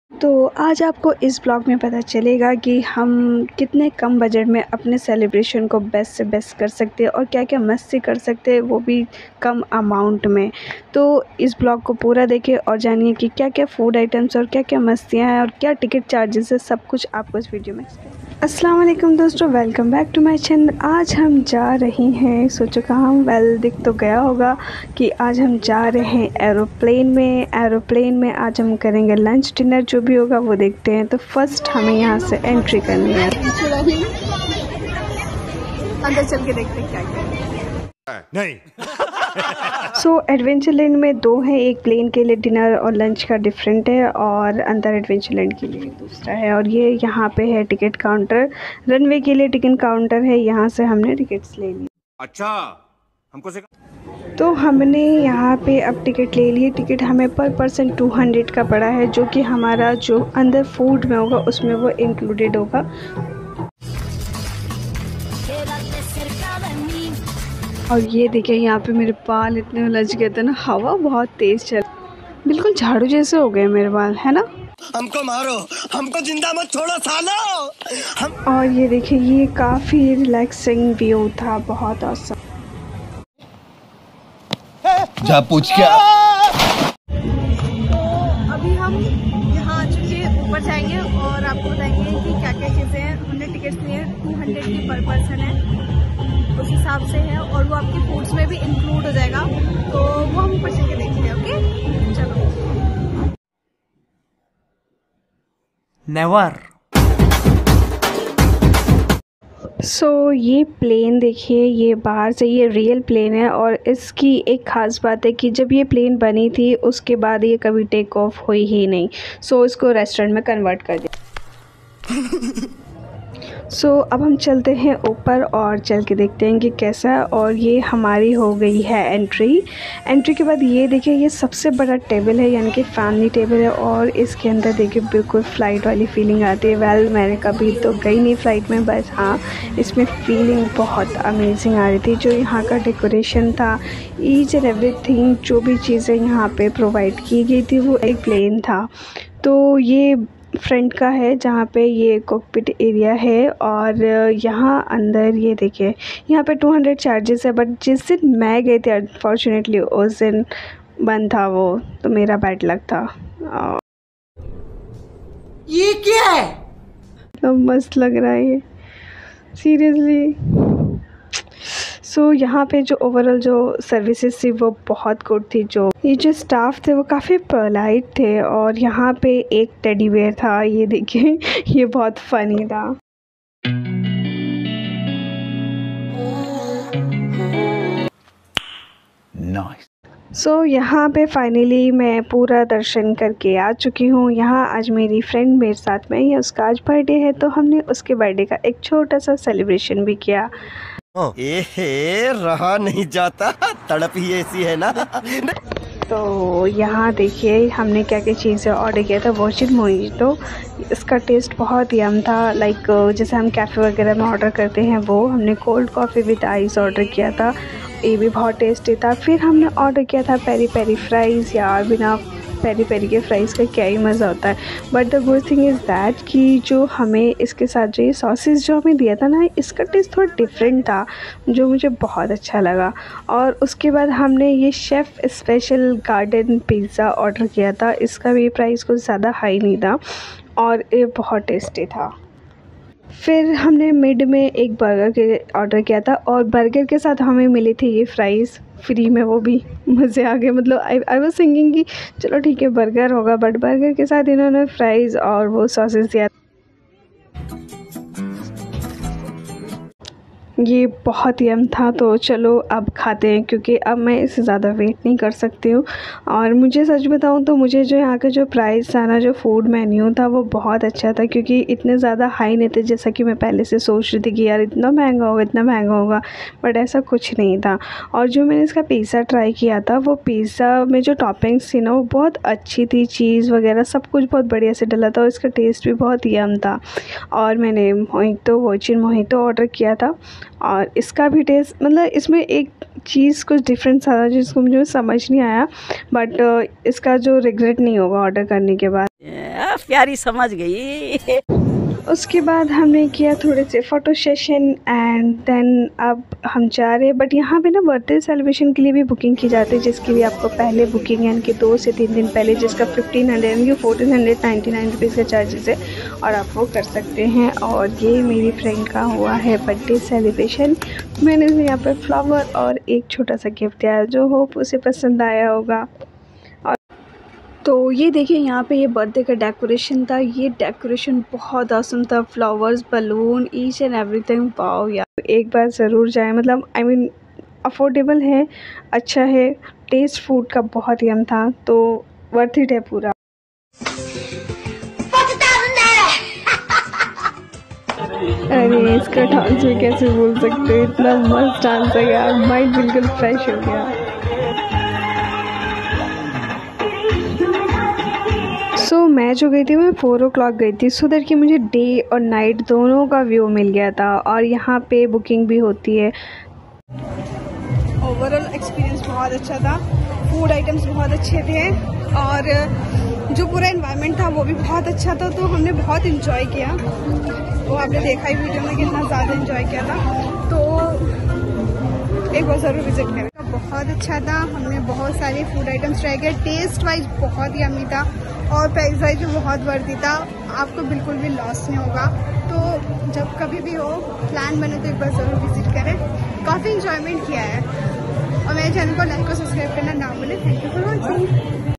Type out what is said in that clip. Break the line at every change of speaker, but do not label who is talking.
तो आज आपको इस ब्लॉग में पता चलेगा कि हम कितने कम बजट में अपने सेलिब्रेशन को बेस्ट से बेस्ट कर सकते हैं और क्या क्या मस्ती कर सकते हैं, वो भी कम अमाउंट में। तो इस ब्लॉग को पूरा देखें और जानिए कि क्या क्या फूड आइटम्स और क्या क्या मस्तियाँ हैं और क्या टिकट चार्जेस है, सब कुछ आपको इस वीडियो में एक्सप्लेन। अस्सलाम वालेकुम दोस्तों, welcome back to my channel. आज हम जा रहे हैं, सोचो कहाँ, वेल दिख तो गया होगा कि आज हम जा रहे हैं एरोप्लेन में आज हम करेंगे लंच डिनर, जो भी होगा वो देखते हैं। तो फर्स्ट हमें यहाँ से एंट्री करनी है, अंदर चल के देखते हैं क्या क्या नहीं। सो एडवेंचर लैंड में दो हैं, एक प्लेन के लिए डिनर और लंच का डिफरेंट है और अंदर एडवेंचर लैंड के लिए दूसरा है। और ये यहाँ पे है टिकट काउंटर, रनवे के लिए टिकट काउंटर है, यहाँ से हमने टिकट्स ले ली।
अच्छा, हमको
तो हमने यहाँ पे अब टिकट ले लिए। टिकट हमें पर पर्सन 200 का पड़ा है, जो कि हमारा जो अंदर फूड में होगा उसमें वो इंक्लूडेड होगा। और ये देखिए यहाँ पे मेरे बाल इतने उलझ गए थे ना, हवा बहुत तेज़ चल, बिल्कुल झाड़ू जैसे हो गए मेरे बाल, है ना।
हमको मारो, हमको जिंदा मत छोड़ो सालो।
और ये देखिए, ये काफ़ी रिलैक्सिंग व्यू था, बहुत औसम।
जा पूछ क्या।
अभी हम यहाँ आ चुके हैं, ऊपर जाएंगे और आपको बताएंगे कि क्या क्या चीज़ें हैं। हमने टिकट्स लिए 200 की पर पर्सन है, उस हिसाब से है, और वो आपके फूड्स में भी इंक्लूड हो जाएगा। तो वो हम ऊपर चल के देखेंगे। ओके चलो।
नेवर।
सो ये प्लेन देखिए, ये बाहर से ये रियल प्लेन है और इसकी एक ख़ास बात है कि जब ये प्लेन बनी थी उसके बाद ये कभी टेक ऑफ हुई ही नहीं। सो इसको रेस्टोरेंट में कन्वर्ट कर दिया। सो अब हम चलते हैं ऊपर और चल के देखते हैं कि कैसा है। और ये हमारी हो गई है एंट्री के बाद ये देखिए, ये सबसे बड़ा टेबल है, यानी कि फैमिली टेबल है। और इसके अंदर देखिए बिल्कुल फ़्लाइट वाली फीलिंग आती है। वेल मैंने कभी तो गई नहीं फ़्लाइट में, बस हाँ इसमें फ़ीलिंग बहुत अमेजिंग आ रही थी। जो यहाँ का डेकोरेशन था, ईच एंड एवरीथिंग, जो भी चीज़ें यहाँ पे प्रोवाइड की गई थी वो एक प्लेन था। तो ये फ्रंट का है जहाँ पे ये कॉकपिट एरिया है। और यहाँ अंदर ये देखिए, यहाँ पे 200 चार्जेस है, बट जिस दिन मैं गई थी अनफॉर्चुनेटली उस दिन बंद था वो, तो मेरा बैड लक था।
ये क्या है?
तो मस्त लग रहा है ये, सीरियसली। सो यहाँ पे जो ओवरऑल जो सर्विसेज थी वो बहुत गुड थी। जो ये जो स्टाफ थे वो काफ़ी पोलाइट थे। और यहाँ पे एक टेडी बेयर था, ये देखिए ये बहुत फनी था।
नाइस।
सो यहाँ पे फाइनली मैं पूरा दर्शन करके आ चुकी हूँ। यहाँ आज मेरी फ्रेंड मेरे साथ में ही है, उसका आज बर्थडे है, तो हमने उसके बर्थडे का एक छोटा सा सेलिब्रेशन भी किया।
रहा नहीं जाता, तड़प ही ऐसी है ना।
तो यहाँ देखिए हमने क्या क्या चीज़ें ऑर्डर किया था। वॉचिड मोहितो, इसका टेस्ट बहुत यम था, लाइक जैसे हम कैफ़े वगैरह में ऑर्डर करते हैं वो। हमने cold coffee with ice order किया था, ये भी बहुत टेस्टी था। फिर हमने ऑर्डर किया था पेरी पेरी फ्राइज़। यार बिना पेरी पेरी के फ्राइज़ का क्या ही मज़ा होता है। But the good thing is that कि जो हमें इसके साथ जो ये सॉसेस जो हमें दिया था ना, इसका टेस्ट थोड़ा डिफरेंट था, जो मुझे बहुत अच्छा लगा। और उसके बाद हमने ये chef special garden pizza order किया था। इसका भी प्राइस कुछ ज़्यादा हाई नहीं था और ये बहुत टेस्टी था। फिर हमने मिड में एक बर्गर के ऑर्डर किया था और बर्गर के साथ हमें मिली थी ये फ्राइज़ फ्री में, वो भी मज़े आ गए। मतलब आई वाज थिंकिंग कि चलो ठीक है बर्गर होगा, बट बर्गर के साथ इन्होंने फ्राइज़ और वो सॉसेस दिया। ये बहुत यम था। तो चलो अब खाते हैं, क्योंकि अब मैं इससे ज़्यादा वेट नहीं कर सकती हूँ। और मुझे सच बताऊँ तो मुझे जो यहाँ का जो प्राइस था ना, जो फूड मेन्यू था वो बहुत अच्छा था, क्योंकि इतने ज़्यादा हाई नहीं थे जैसा कि मैं पहले से सोच रही थी कि यार इतना महंगा होगा इतना महंगा होगा, बट ऐसा कुछ नहीं था। और जो मैंने इसका पिज़्ज़ा ट्राई किया था, वो पिज़्ज़ा में जो टॉपिंग्स थी ना वो बहुत अच्छी थी, चीज़ वगैरह सब कुछ बहुत बढ़िया से डला था और इसका टेस्ट भी बहुत यम था। और मैंने वॉचिड मोहितो ऑर्डर किया था और इसका भी टेस्ट मतलब इसमें एक चीज़ कुछ डिफरेंस आ रहा है जिसको मुझे समझ नहीं आया, बट इसका जो रिग्रेट नहीं होगा ऑर्डर करने के बाद।
प्यारी समझ गई।
उसके बाद हमने किया थोड़े से फ़ोटो सेशन एंड देन अब हम जा रहे हैं। बट यहाँ पे ना बर्थडे सेलिब्रेशन के लिए भी बुकिंग की जाती है, जिसके लिए आपको पहले बुकिंग यानी कि 2 से 3 दिन पहले, जिसका 1500 यानी कि 1499 रुपीज़ का चार्जेस है और आप वो कर सकते हैं। और ये मेरी फ्रेंड का हुआ है बर्थडे सेलिब्रेशन। मैंने उसे यहाँ पर फ्लावर और एक छोटा सा गिफ्ट दिया जो होप उसे पसंद आया होगा। तो ये देखिए यहाँ पे ये बर्थडे का डेकोरेशन था। ये डेकोरेशन बहुत आसम था, flowers, balloon, each and everything. Wow यार, एक बार ज़रूर जाएं। मतलब आई मीन अफोर्डेबल है, अच्छा है, टेस्ट फूड का बहुत यम था, तो वर्थ इट है पूरा। अरे इसका डांस में कैसे बोल सकते हो, इतना मस्त डांस है यार, माइंड बिल्कुल फ्रेश हो गया। मैं जो गई थी मैं 4 o'clock गई थी, सो दैट कि मुझे डे और नाइट दोनों का व्यू मिल गया था और यहाँ पे बुकिंग भी होती है। ओवरऑल एक्सपीरियंस बहुत अच्छा था, फूड आइटम्स बहुत अच्छे थे और जो पूरा एनवायरनमेंट था वो भी बहुत अच्छा था, तो हमने बहुत इन्जॉय किया। वो आपने देखा ही वीडियो में कितना ज़्यादा इन्जॉय किया था, तो एक बार ज़रूर विजिट करें। बहुत अच्छा था, हमने बहुत सारे फूड आइटम्स ट्राई किए, टेस्ट वाइज बहुत ही यम्मी था और प्राइस वाइज भी बहुत वर्दी था, आपको बिल्कुल भी लॉस नहीं होगा। तो जब कभी भी हो प्लान बने तो एक बार ज़रूर विजिट करें, काफ़ी इंजॉयमेंट किया है। और मेरे चैनल को लाइक और सब्सक्राइब करना ना भूलें। Thank you for watching.